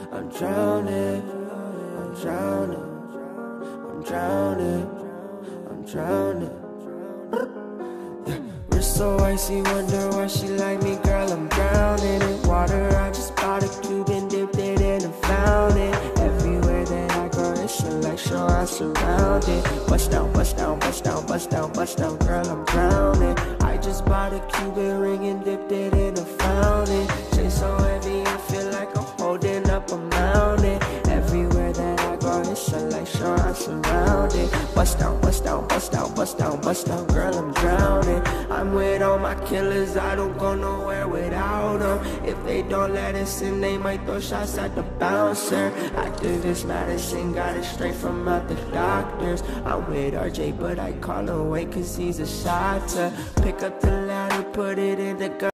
I'm drowning, I'm drowning, I'm drowning, I'm drowning. Wrist so icy, wonder why she like me, girl. I'm drowning in water. I just bought a cube and dipped it in and found it. Everywhere that I go, it's selection, I'm surrounded. Bust down, bust down, bust down, bust down, bust down, girl, I'm drowning. I just bought a Cuban ring and dipped it in and found it. Chain so heavy, I feel like I'm holding up a mountain. Everywhere that I go, it's selection, I'm surrounded. Bust down, bust down, bust down, bust down, bust down, girl, I'm drowning. I'm with all my killers, I don't go nowhere without them. If they don't let us in, they might throw shots at the bouncer. Activist Madison got it straight from out the doctors. I'm with RJ, but I call him Wayne cause he's a shotter. Pick up the ladder, put it in the gun.